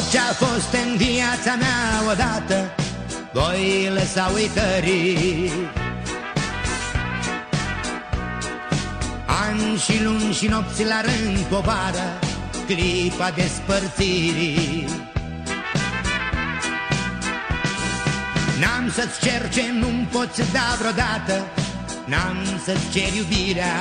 Tot ce-a fost în viața mea odată voi lăsa uitării. Ani și luni și nopți la rând povară, clipa despărțirii. N-am să-ți cer ce nu-mi poți da vreodată, n-am să-ți cer iubirea.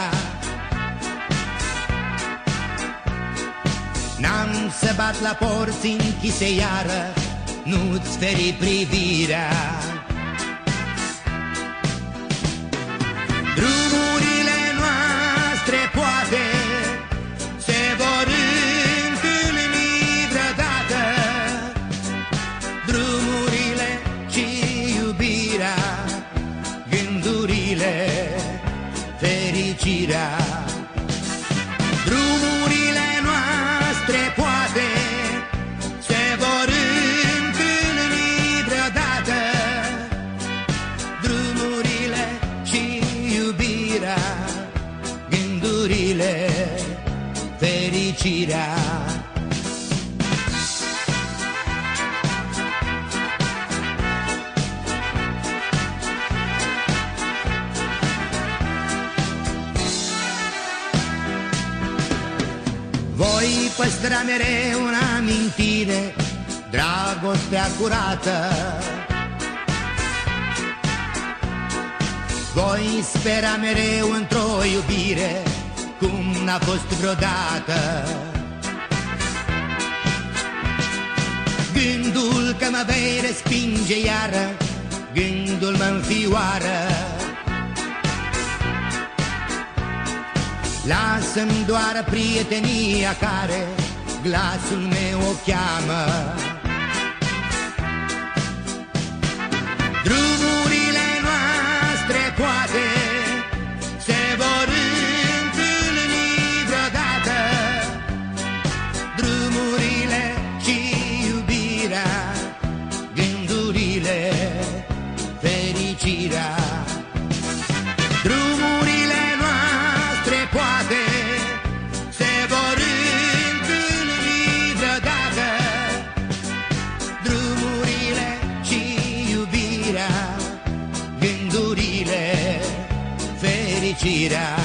N-am să bat la porți închise iară, nu-ți feri privirea. Drumurile noastre poate se vor întâlni vreodată, drumurile și iubirea, gândurile, fericirea. Drumurile noastre poate se vor întâlni vreodată, drumurile și iubirea, gândurile, fericirea. Voi păstra mereu în amintire dragostea curată, voi spera mereu într-o iubire cum n-a fost vreodată. Gândul că mă vei respinge iară, gândul mă înfioară. Lasă-mi doar prietenia care glasul meu o cheamă. Drumurile noastre poate se vor întâlni vreodată, drumurile și iubirea, gândurile, fericirea. Drumurile noastre poate se vor întâlni vreodată, drumurile și iubirea, gândurile, fericirea.